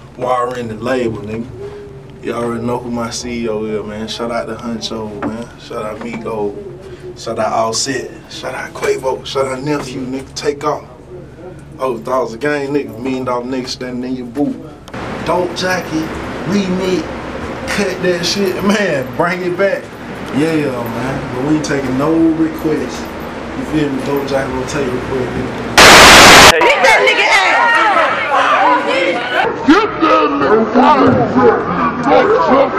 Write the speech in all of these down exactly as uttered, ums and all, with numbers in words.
Warren the label, nigga. You already know who my C E O is, man. Shout out to Huncho, man. Shout out Migo. Shout out Offset. Shout out Quavo. Shout out Nephew, nigga. Take off. Oh, thought it was a game, nigga. Million dollar nigga standing in your boot. Dope jacket, remix, cut that shit, man. Bring it back. Yeah, man. But we ain't taking no requests. You feel me? Dope jacket will take requests, nigga. Beat that nigga ass! Get that nigga out! Jump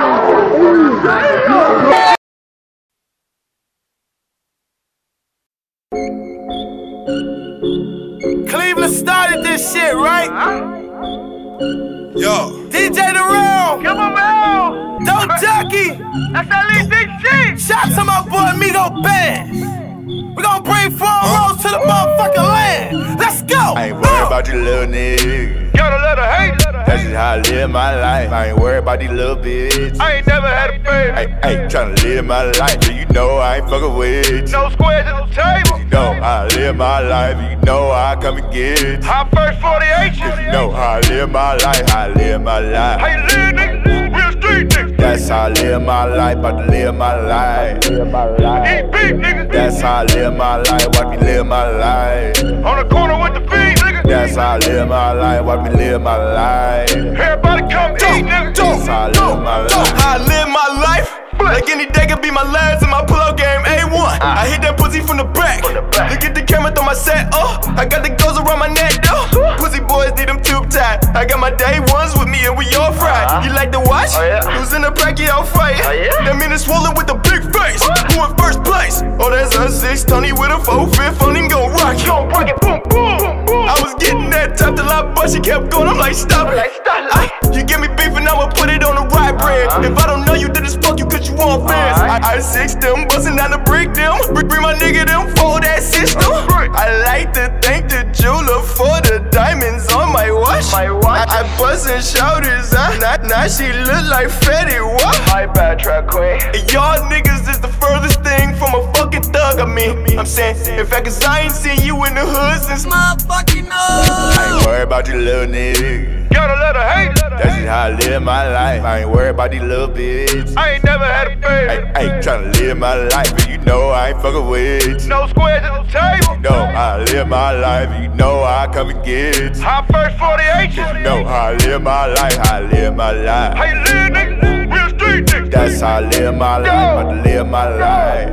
that nigga! Cleveland started this shit, right? Yo. D J The Realm. Come on, man! Dope Jockey. That's that lead big shit! Shout to my boy Migo Bands. We gon' bring four rolls to the motherfucking land. Let's go. I ain't worried about you little nigga. Gotta let her hate. That's just how I live my life. I ain't worried about these little bitch. I ain't never had a baby. Hey, hey, tryna live my life, but you know I ain't fucking with you. No squares at the table. You know how I live my life, and you know I come and get you. Hot first forty-eight. You know how I live my life, how I live my life. How you live, nigga? Real street nigga. That's how I live my life, about to live my life. Eat beef, nigga. That's how I live my life, watch me live my life. On the corner with the fiends, nigga. That's how I live my life, watch me live my life. Everybody come eat, nigga. That's how I live my life. How I live my life. Like any day could be my last in my pull-up game, A one. I hit that pussy from the back. Look at the camera, throw my set, oh. I got the goals around my neck, though. Pussy boys need them tube tied. I got my day ones with me and we all fried. You like to watch? Who's in the bracket, I'll fight. That mean it's swollen with a big face. Who in first place? Oh, that's a six, Tony with a four fifth on him, gon' rock it. Gon' break it, boom, boom, boom. I was getting that top till I bust, she kept going, I'm like, stop it. I, you give me beef and I'ma put it on the right bread. If I don't know you, then it's fuck you cause you want fans. I, I six them, bustin' down to brick them. Bring, bring my nigga them for that system. I like to thank the jeweler for the diamonds on my watch. My watch. I, I bustin' shoulders, huh? Now, now she look like Fetty, what? My bad, track queen. And y'all niggas is the furthest thing from a fucking thug. I mean, I'm saying, in fact, cause I ain't seen you in the hood since motherfucking no. I ain't worried about you little nigga. Gotta let her hate. That's just how I live my life. I ain't worried about these little bitch. I ain't never had a baby. Hey, hey, tryna live my life, but you know I ain't fucking with you. No squares at the table. You know how I live my life, and you know I come and get you. Hot first forty-eight. You know how I live my life, how I live my life. How you live, nigga? Real street nigga. That's how I live my life, about to live my life.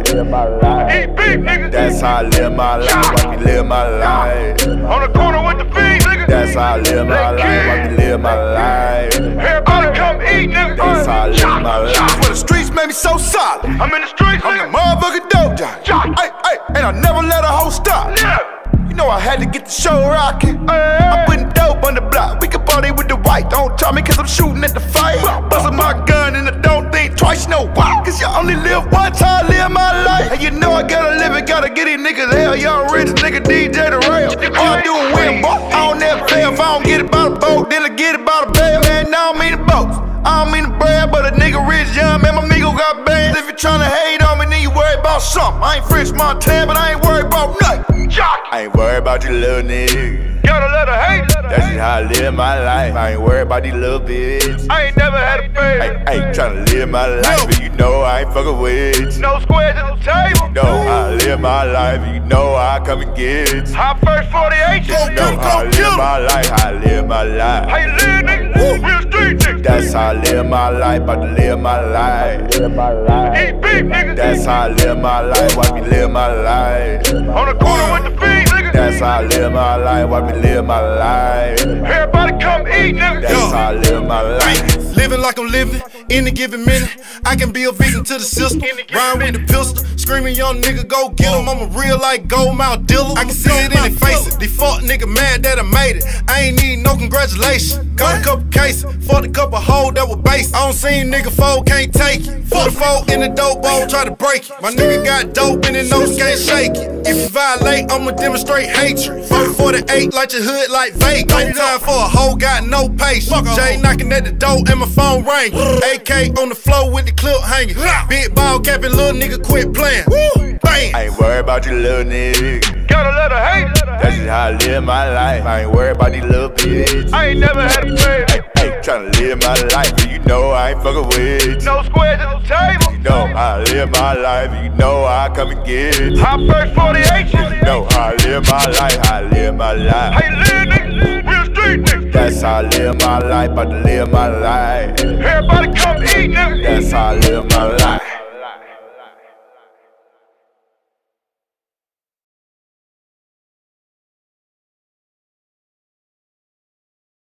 Eat beef, nigga. That's how I live my life, watch me live my life. On the corner with the fiends, nigga. That's how I live my life, watch me live my life. Everybody come eat, nigga. That's how I live my life. Well, the streets made me so solid. I'm in the streets, I'm the nigga. motherfucking dope jockey. Ay, ay, and I never let a hoe stop. Yeah. You know I had to get the show rockin'. I'm putting dope on the block. We can party with the white. Don't try me cause I'm shooting at the fight. Bustin' my gun and I don't think twice. You know why? Cause you only live once. How I live my life. And you know I gotta live it. Gotta get these niggas hell. Young rich nigga D J The Realm. All I do is win, boy. I don't never fail. If I don't get it by the boat, then I get it by the bag. Man, I don't mean the boats. I don't mean to brag, but a nigga rich young, man, my amigo got bands. If you tryna hate on me, then you worry about something. I ain't French Montana, but I ain't worried about nothing. I ain't worried about you little nigga. Gotta let her hate. That's just how I live my life. I ain't worried about these little bitch. I ain't never had a baby. Hey, hey, tryna live my life, but you know I ain't fucking with you. No squares at the table. You know how I live my life, and you know I come and get you. Hot first forty-eight. You know how I live my life, how I live my life. How you live, nigga? Real street nigga. That's how I live my life, about to live my life. Eat beef, nigga. That's how I live my life, watch me live my life. On the corner with the fiends, nigga. That's how I live my life, watch me live my life. Everybody come eat, nigga. That's how I live my life. Living like I'm living, in a given minute. I can be a victim to the system. Rhyme with the pistol, screaming, young nigga, go get him. I'm a real like gold mouth dealer. I can see it in their faces. Default nigga mad that I made it. I ain't need no congratulations. Got a couple cases, fought a couple hoes that were basic. I don't see nigga fold, can't take it. Fuck the fold in the dope bowl, try to break it. My nigga got dope in his nose, can't shake it. If you violate, I'ma demonstrate hatred. Fuck forty-eight, like your hood, like Vegas. No time for a hoe, got no patience. Jay knocking at the door and my phone ring. A K on the floor with the clip hanging. Big ball capping, little nigga quit playing. Bam. I ain't worried about you little nigga. Gotta let her hate. That's just how I live my life. I ain't worried about these little bitch. I ain't never had a baby. live my life, and you know I ain't fucking with you. No squares at the table. You know I live my life, and you know I come and get you. Hot first forty-eight. You know I live my life, I live my life. How you live, nigga? Real street nigga. That's how I live my life, about to live my life. Everybody come eat, nigga. That's how I live my life.